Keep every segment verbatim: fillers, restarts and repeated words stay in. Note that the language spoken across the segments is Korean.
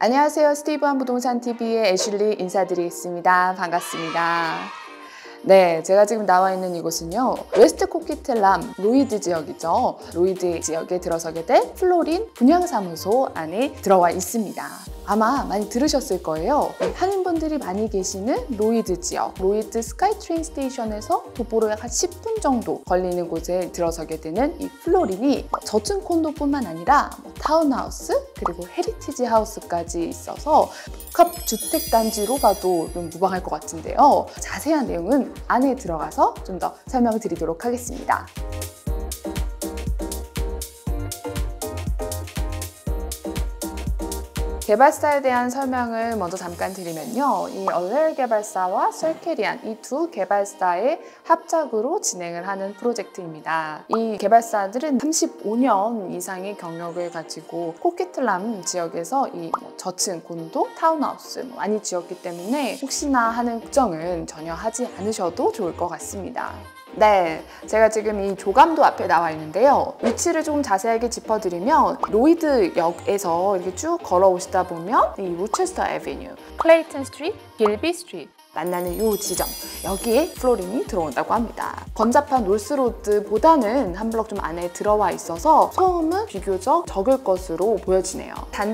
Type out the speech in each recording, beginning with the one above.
안녕하세요. 스티브한 부동산 티비의 애슐리 인사드리겠습니다. 반갑습니다. 네, 제가 지금 나와 있는 이곳은요, 웨스트 코키틀람 로이드 지역이죠. 로이드 지역에 들어서게 될 플로린 분양사무소 안에 들어와 있습니다. 아마 많이 들으셨을 거예요. 한인분들이 많이 계시는 로이드 지역, 로이드 스카이트레인 스테이션에서 도보로 약 한 십 분 정도 걸리는 곳에 들어서게 되는 이 플로린이 저층 콘도뿐만 아니라 타운하우스 그리고 헤리티지 하우스까지 있어서 복합 주택 단지로 봐도 좀 무방할 것 같은데요. 자세한 내용은 안에 들어가서 좀 더 설명을 드리도록 하겠습니다. 개발사에 대한 설명을 먼저 잠깐 드리면요. 이 얼렐 개발사와 셀케리안 이 두 개발사의 합작으로 진행을 하는 프로젝트입니다. 이 개발사들은 삼십오 년 이상의 경력을 가지고 코키틀람 지역에서 이 저층 콘도, 타운하우스 많이 지었기 때문에 혹시나 하는 걱정은 전혀 하지 않으셔도 좋을 것 같습니다. 네, 제가 지금 이 조감도 앞에 나와 있는데요. 위치를 조금 자세하게 짚어드리면 로이드 역에서 이렇게 쭉 걸어오시다 보면 이 로체스터 애비뉴, 클레이튼 스트리트, 길비 스트리트 만나는 이 지점, 여기에 플로린이 들어온다고 합니다. 번잡한 롤스로드보다는 한 블럭 좀 안에 들어와 있어서 소음은 비교적 적을 것으로 보여지네요.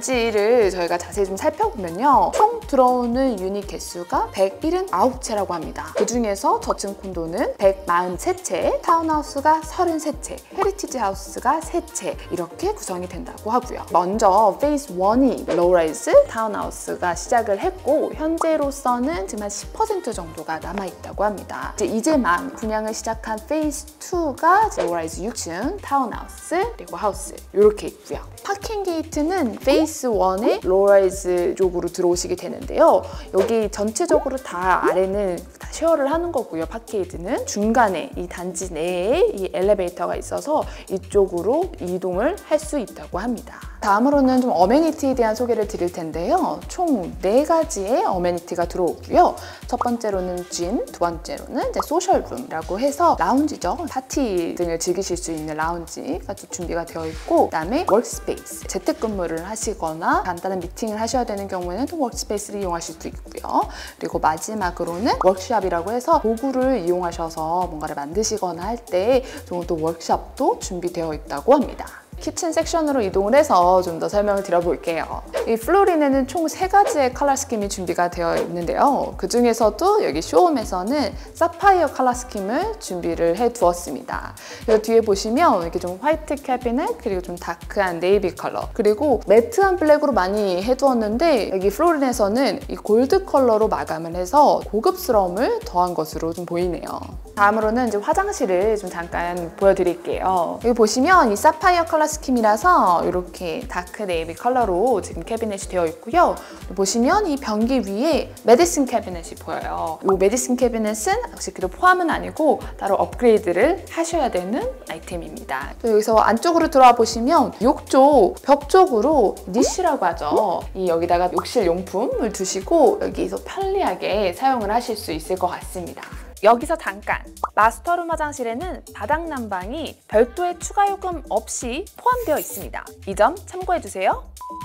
단지를 저희가 자세히 좀 살펴보면요, 총 들어오는 유닛 개수가 백칠십구 채라고 합니다. 그 중에서 저층 콘도는 백사십삼 채, 타운하우스가 삼십삼 채, 헤리티지 하우스가 세 채 이렇게 구성이 된다고 하고요. 먼저 페이스 일이 로라이즈 타운하우스가 시작을 했고 현재로서는 지금 한 십 퍼센트 정도가 남아있다고 합니다. 이제 이제만 분양을 시작한 페이스 이가 로라이즈 육 층, 타운하우스, 그리고 하우스 이렇게 있고요. 파킹 게이트는 페이스 일의 로라이즈 쪽으로 들어오시게 되는데요. 여기 전체적으로 다 아래는 다 쉐어를 하는 거고요. 파킹게이트는 중간에 이 단지 내에 이 엘리베이터가 있어서 이쪽으로 이동을 할 수 있다고 합니다. 다음으로는 좀 어메니티에 대한 소개를 드릴 텐데요. 총 네 가지의 어메니티가 들어오고요. 첫 번째로는 짐, 두 번째로는 이제 소셜룸이라고 해서 라운지죠. 파티 등을 즐기실 수 있는 라운지가 또 준비가 되어 있고, 그다음에 워크스페이스, 재택근무를 하시거나 간단한 미팅을 하셔야 되는 경우에는 또 워크스페이스를 이용하실 수 있고요. 그리고 마지막으로는 워크숍이라고 해서 도구를 이용하셔서 뭔가를 만드시거나 할 때 또 워크숍도 준비되어 있다고 합니다. 키친 섹션으로 이동을 해서 좀 더 설명을 드려볼게요. 이 플로린에는 총 세 가지의 컬러 스킴이 준비가 되어 있는데요. 그 중에서도 여기 쇼홈에서는 사파이어 컬러 스킴을 준비를 해 두었습니다. 여기 뒤에 보시면 이렇게 좀 화이트 캐비넷, 그리고 좀 다크한 네이비 컬러, 그리고 매트한 블랙으로 많이 해두었는데 여기 플로린에서는 이 골드 컬러로 마감을 해서 고급스러움을 더한 것으로 좀 보이네요. 다음으로는 이제 화장실을 좀 잠깐 보여드릴게요. 여기 보시면 이 사파이어 컬러 스킴이라서 이렇게 다크 네이비 컬러로 지금 캐비넷이 되어 있고요. 보시면 이 변기 위에 메디슨 캐비넷이 보여요. 이 메디슨 캐비넷은 역시 그래도 포함은 아니고 따로 업그레이드를 하셔야 되는 아이템입니다. 여기서 안쪽으로 들어와 보시면 욕조 벽 쪽으로 니쉬라고 하죠. 이 여기다가 욕실 용품을 두시고 여기서 편리하게 사용을 하실 수 있을 것 같습니다. 여기서 잠깐! 마스터룸 화장실에는 바닥 난방이 별도의 추가 요금 없이 포함되어 있습니다. 이 점 참고해주세요.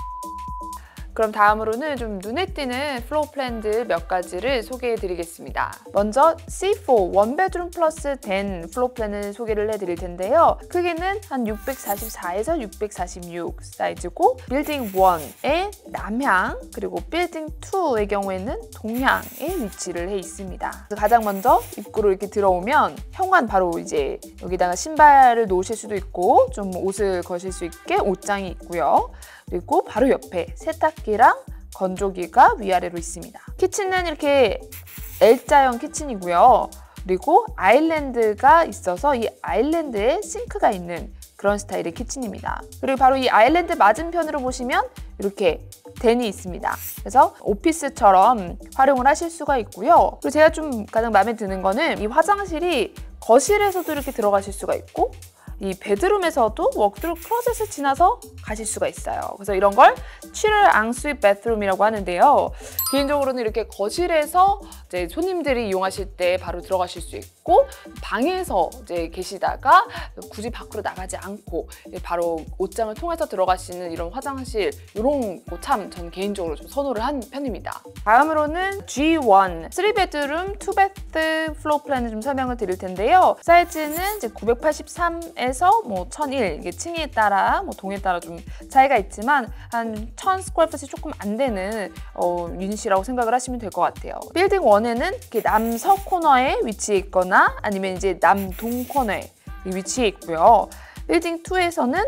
그럼 다음으로는 좀 눈에 띄는 플로어 플랜들 몇 가지를 소개해 드리겠습니다. 먼저 씨 사 원베드룸 플러스 된 플로어 플랜을 소개를 해드릴 텐데요. 크기는 한 육백사십사에서 육백사십육 사이즈고, 빌딩 일의 남향, 그리고 빌딩 이의 경우에는 동향에 위치를 해 있습니다. 가장 먼저 입구로 이렇게 들어오면 현관 바로 이제 여기다가 신발을 놓으실 수도 있고 좀 옷을 거실 수 있게 옷장이 있고요. 그리고 바로 옆에 세탁기랑 건조기가 위아래로 있습니다. 키친은 이렇게 L자형 키친이고요. 그리고 아일랜드가 있어서 이 아일랜드에 싱크가 있는 그런 스타일의 키친입니다. 그리고 바로 이 아일랜드 맞은편으로 보시면 이렇게 덴이 있습니다. 그래서 오피스처럼 활용을 하실 수가 있고요. 그리고 제가 좀 가장 마음에 드는 거는 이 화장실이 거실에서도 이렇게 들어가실 수가 있고 이 베드룸에서도 워크드로 클로젯을 지나서 가실 수가 있어요. 그래서 이런 걸 취를 앙스윗 베드룸이라고 하는데요. 개인적으로는 이렇게 거실에서 이제 손님들이 이용하실 때 바로 들어가실 수 있고, 방에서 이제 계시다가 굳이 밖으로 나가지 않고 바로 옷장을 통해서 들어가시는 이런 화장실, 이런 거 참 저는 개인적으로 좀 선호를 한 편입니다. 다음으로는 지 원 쓰리 베드룸 투 베드 플로어 플랜을 좀 설명을 드릴 텐데요. 사이즈는 이제 구백팔십삼에서 뭐 천일, 이게 층에 따라 뭐 동에 따라 좀 차이가 있지만 한 천 스퀘어 핏이 조금 안 되는 어, 유닛이라고 생각을 하시면 될 것 같아요. 빌딩 원에는 이렇게 남서 코너에 위치해 있거나 아니면 이제 남동 코너에 위치해 있고요. 빌딩 투에서는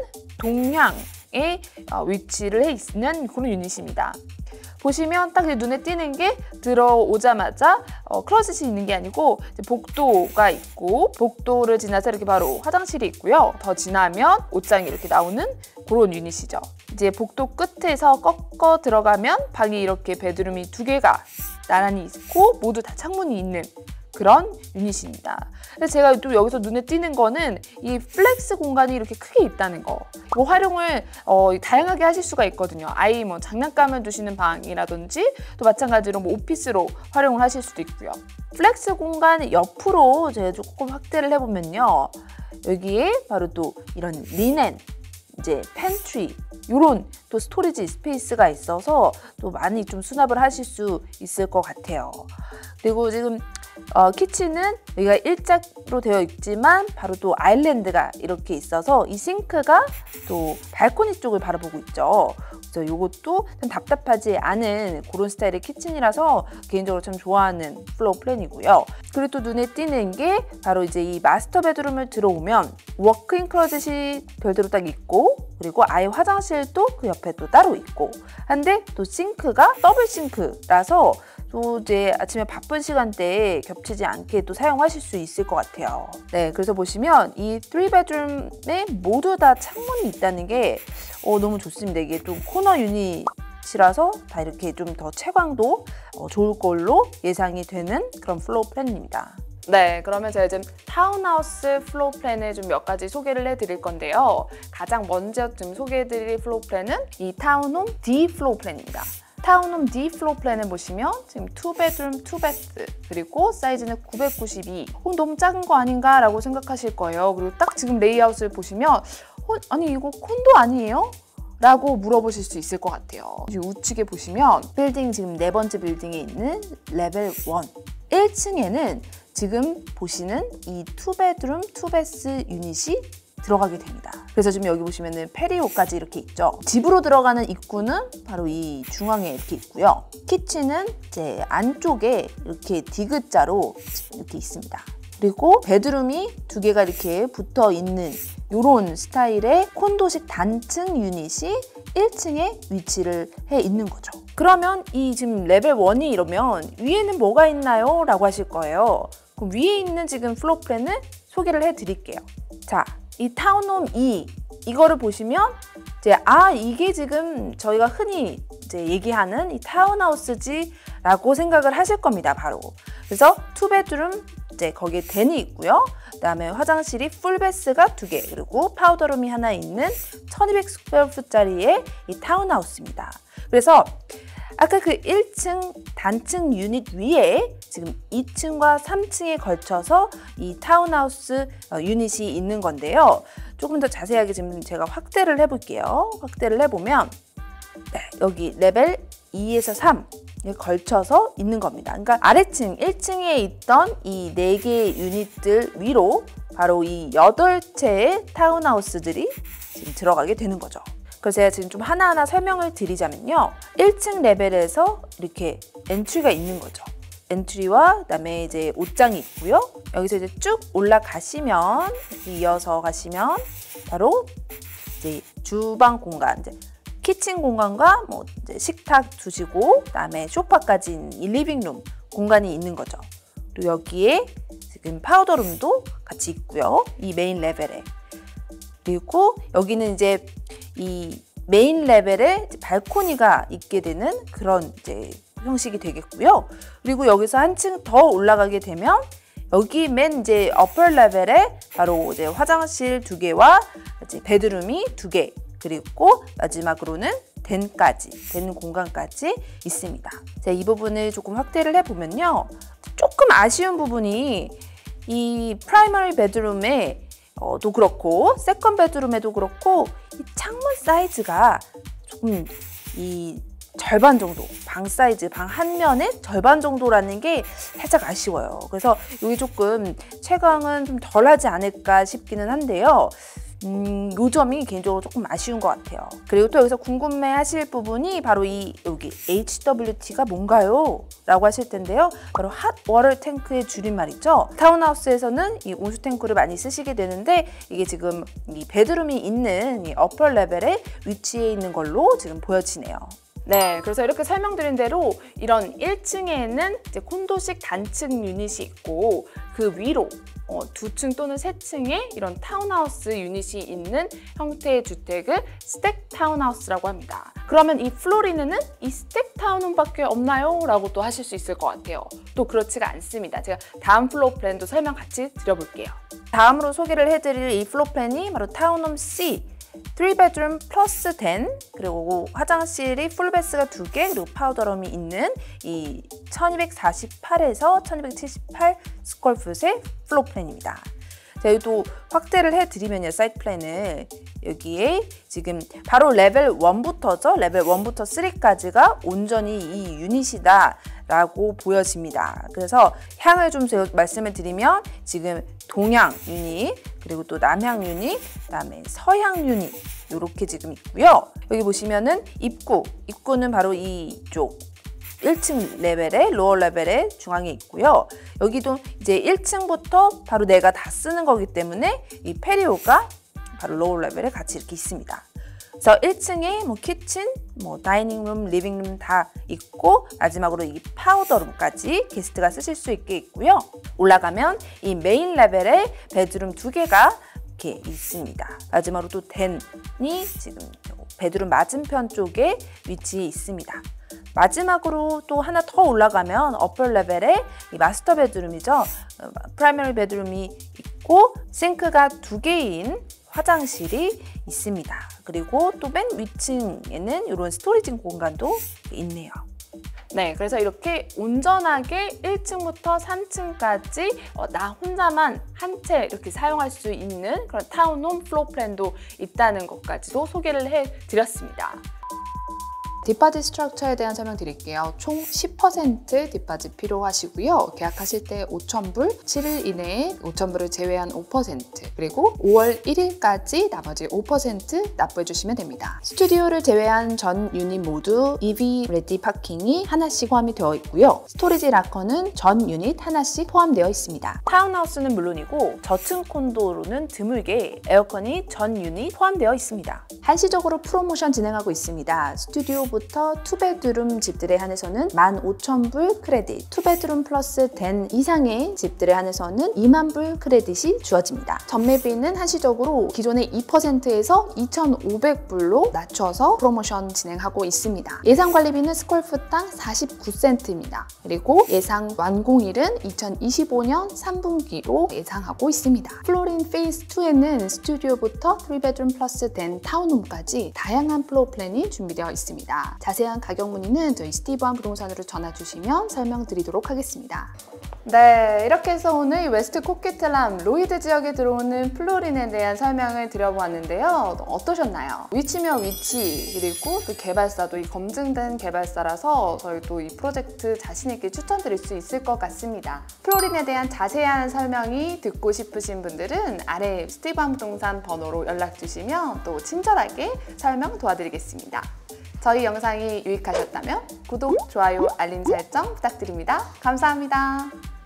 동향에 위치를 해 있는 그런 유닛입니다. 보시면 딱 눈에 띄는 게 들어오자마자 어, 클로젯이 있는 게 아니고 이제 복도가 있고, 복도를 지나서 이렇게 바로 화장실이 있고요. 더 지나면 옷장이 이렇게 나오는 그런 유닛이죠. 이제 복도 끝에서 꺾어 들어가면 방이 이렇게 베드룸이 두 개가 나란히 있고 모두 다 창문이 있는 그런 유닛입니다. 근데 제가 또 여기서 눈에 띄는 거는 이 플렉스 공간이 이렇게 크게 있다는 거. 뭐 활용을 어, 다양하게 하실 수가 있거든요. 아이 뭐 장난감을 두시는 방이라든지 또 마찬가지로 뭐 오피스로 활용을 하실 수도 있고요. 플렉스 공간 옆으로 제가 조금 확대를 해보면요. 여기에 바로 또 이런 리넨, 이제 팬트리, 이런 또 스토리지 스페이스가 있어서 또 많이 좀 수납을 하실 수 있을 것 같아요. 그리고 지금 어, 키친은 여기가 일자로 되어 있지만 바로 또 아일랜드가 이렇게 있어서 이 싱크가 또 발코니 쪽을 바라보고 있죠. 그래서 이것도 좀 답답하지 않은 그런 스타일의 키친이라서 개인적으로 참 좋아하는 플로어 플랜이고요. 그리고 또 눈에 띄는 게 바로 이제 이 마스터 베드룸을 들어오면 워크인 클로젯이 별도로 딱 있고, 그리고 아이 화장실도 그 옆에 또 따로 있고 한데 또 싱크가 더블 싱크라서 또 이제 아침에 바쁜 시간대에 겹치지 않게 또 사용하실 수 있을 것 같아요. 네, 그래서 보시면 이 쓰리 베드룸에 모두 다 창문이 있다는 게 어, 너무 좋습니다. 이게 좀 코너 유닛이라서 다 이렇게 좀 더 채광도 어, 좋을 걸로 예상이 되는 그런 플로어 플랜입니다. 네, 그러면 제가 지금 타운하우스 플로어 플랜을 좀 몇 가지 소개를 해드릴 건데요. 가장 먼저 좀 소개해드릴 플로어 플랜은 이 타운홈 D 플로어 플랜입니다. 타운홈 D 플로어 플랜을 보시면 지금 투 베드룸 투 베드, 그리고 사이즈는 구백구십이. 어, 너무 작은 거 아닌가 라고 생각하실 거예요. 그리고 딱 지금 레이아웃을 보시면 어, 아니 이거 콘도 아니에요? 라고 물어보실 수 있을 것 같아요. 우측에 보시면 빌딩 지금 네 번째 빌딩에 있는 레벨 원, 일 층에는 지금 보시는 이 투 베드룸 투 베스 유닛이 들어가게 됩니다. 그래서 지금 여기 보시면은 페리오까지 이렇게 있죠. 집으로 들어가는 입구는 바로 이 중앙에 이렇게 있고요. 키친은 이제 안쪽에 이렇게 디귿자로 이렇게 있습니다. 그리고 베드룸이 두 개가 이렇게 붙어 있는 이런 스타일의 콘도식 단층 유닛이 일 층에 위치를 해 있는 거죠. 그러면 이 지금 레벨 원이 이러면 위에는 뭐가 있나요? 라고 하실 거예요. 그럼 위에 있는 지금 플로어 플랜을 소개를 해 드릴게요. 자, 이 타운홈 이, 이거를 보시면 이제 아 이게 지금 저희가 흔히 이제 얘기하는 이 타운하우스지라고 생각을 하실 겁니다. 바로. 그래서 투 베드룸 이제 거기에 댄이 있고요. 그다음에 화장실이 풀베스가 두 개, 그리고 파우더룸이 하나 있는 천이백 스퀘어 풋짜리의 이 타운하우스입니다. 그래서 아까 그 일 층 단층 유닛 위에 지금 이 층과 삼 층에 걸쳐서 이 타운하우스 유닛이 있는 건데요. 조금 더 자세하게 지금 제가 확대를 해볼게요. 확대를 해보면 네, 여기 레벨 이에서 삼에 걸쳐서 있는 겁니다. 그러니까 아래층 일 층에 있던 이 네 개의 유닛들 위로 바로 이 여덟 채의 타운하우스들이 지금 들어가게 되는 거죠. 그래서 제가 지금 좀 하나하나 설명을 드리자면요. 일 층 레벨에서 이렇게 엔트리가 있는 거죠. 엔트리와 그다음에 이제 옷장이 있고요. 여기서 이제 쭉 올라가시면 이어서 가시면 바로 이제 주방 공간, 이제 키친 공간과 뭐 이제 식탁 두시고 그다음에 소파까지 있는 이 리빙룸 공간이 있는 거죠. 그리고 여기에 지금 파우더룸도 같이 있고요. 이 메인 레벨에. 그리고 여기는 이제 이 메인 레벨에 발코니가 있게 되는 그런 이제 형식이 되겠고요. 그리고 여기서 한층 더 올라가게 되면 여기 맨 이제 upper 레벨에 바로 이제 화장실 두 개와 이제 베드룸이 두 개, 그리고 마지막으로는 den까지, den 공간까지 있습니다. 자, 이 부분을 조금 확대를 해보면요. 조금 아쉬운 부분이 이 프라이머리 베드룸에 어, 도 그렇고 세컨 베드룸에도 그렇고 이 창문 사이즈가 조금 이 절반 정도, 방 사이즈, 방 한 면의 절반 정도라는 게 살짝 아쉬워요. 그래서 여기 조금 채광은 좀 덜하지 않을까 싶기는 한데요. 음, 요 점이 개인적으로 조금 아쉬운 것 같아요. 그리고 또 여기서 궁금해 하실 부분이 바로 이 여기 에이치 더블유 티가 뭔가요? 라고 하실 텐데요. 바로 핫 워터 탱크의 줄임말이죠. 타운하우스에서는 이 온수 탱크를 많이 쓰시게 되는데 이게 지금 이 베드룸이 있는 이 어퍼 레벨에 위치해 있는 걸로 지금 보여지네요. 네, 그래서 이렇게 설명드린 대로 이런 일 층에는 이제 콘도식 단층 유닛이 있고 그 위로 어, 두 층 또는 세 층에 이런 타운하우스 유닛이 있는 형태의 주택을 스택 타운하우스라고 합니다. 그러면 이 플로리네는 이 스택 타운홈밖에 없나요? 라고 또 하실 수 있을 것 같아요. 또 그렇지가 않습니다. 제가 다음 플로어 플랜도 설명 같이 드려볼게요. 다음으로 소개를 해드릴 이 플로어 플랜이 바로 타운홈 C. 쓰리 베드룸 플러스 텐, 그리고 화장실이 풀베스가 두 개, 그리고 파우더룸이 있는 이 천이백사십팔에서 천이백칠십팔 스퀘어풋의 플로어 플랜입니다. 자, 여기도 확대를 해드리면요, 사이트 플랜을 여기에 지금 바로 레벨 일부터죠. 레벨 일부터 삼까지가 온전히 이 유닛이다 라고 보여집니다. 그래서 향을 좀 말씀을 드리면 지금 동향 유닛, 그리고 또 남향 유닛, 그다음에 서향 유닛 이렇게 지금 있고요. 여기 보시면은 입구, 입구는 바로 이쪽 일 층 레벨에, 로어 레벨에 중앙에 있고요. 여기도 이제 일 층부터 바로 내가 다 쓰는 거기 때문에 이 페리오가 바로 로어 레벨에 같이 이렇게 있습니다. 그래서 일 층에 뭐 키친, 뭐 다이닝룸, 리빙룸 다 있고 마지막으로 이 파우더룸까지 게스트가 쓰실 수 있게 있고요. 올라가면 이 메인 레벨에 베드룸 두 개가 이렇게 있습니다. 마지막으로 또 덴이 지금 베드룸 맞은편 쪽에 위치해 있습니다. 마지막으로 또 하나 더 올라가면 어퍼 레벨에 이 마스터 베드룸이죠. 프라이머리 베드룸이 있고 싱크가 두 개인 화장실이 있습니다. 그리고 또 맨 위층에는 이런 스토리지 공간도 있네요. 네, 그래서 이렇게 온전하게 일 층부터 삼 층까지 어, 나 혼자만 한 채 이렇게 사용할 수 있는 그런 타운홈 플로어 플랜도 있다는 것까지도 소개를 해드렸습니다. 뒷바지 스트럭처에 대한 설명 드릴게요. 총 십 퍼센트 뒷바지 필요하시고요. 계약하실 때 오천 불, 칠 일 이내에 오천 불을 제외한 오 퍼센트, 그리고 오월 일일까지 나머지 오 퍼센트 납부해 주시면 됩니다. 스튜디오를 제외한 전 유닛 모두 이브이 레디 파킹이 하나씩 포함이 되어 있고요. 스토리지 락커는 전 유닛 하나씩 포함되어 있습니다. 타운하우스는 물론이고 저층 콘도로는 드물게 에어컨이 전 유닛 포함되어 있습니다. 한시적으로 프로모션 진행하고 있습니다. 스튜디오부터 투베드룸 집들에 한해서는 만 오천 불 크레딧, 투베드룸 플러스 텐 이상의 집들에 한해서는 이만 불 크레딧이 주어집니다. 전매비는 한시적으로 기존의 이 퍼센트에서 이천오백 불로 낮춰서 프로모션 진행하고 있습니다. 예상 관리비는 스퀘어풋당 사십구 센트입니다. 그리고 예상 완공일은 이천이십오 년 삼 분기로 예상하고 있습니다. 플로린 페이스 투에는 스튜디오부터 쓰리 베드룸 플러스 텐 타운홈까지 다양한 플로어 플랜이 준비되어 있습니다. 자세한 가격 문의는 저희 스티브한 부동산으로 전화 주시면 설명드리도록 하겠습니다. 네, 이렇게 해서 오늘 웨스트 코키틀람 로이드 지역에 들어오는 플로린에 대한 설명을 드려보았는데요. 어떠셨나요? 위치면 위치, 그리고 또 개발사도 이 검증된 개발사라서 저희도 이 프로젝트 자신있게 추천드릴 수 있을 것 같습니다. 플로린에 대한 자세한 설명이 듣고 싶으신 분들은 아래 스티브한 부동산 번호로 연락 주시면 또 친절하게 설명 도와드리겠습니다. 저희 영상이 유익하셨다면 구독, 좋아요, 알림 설정 부탁드립니다. 감사합니다.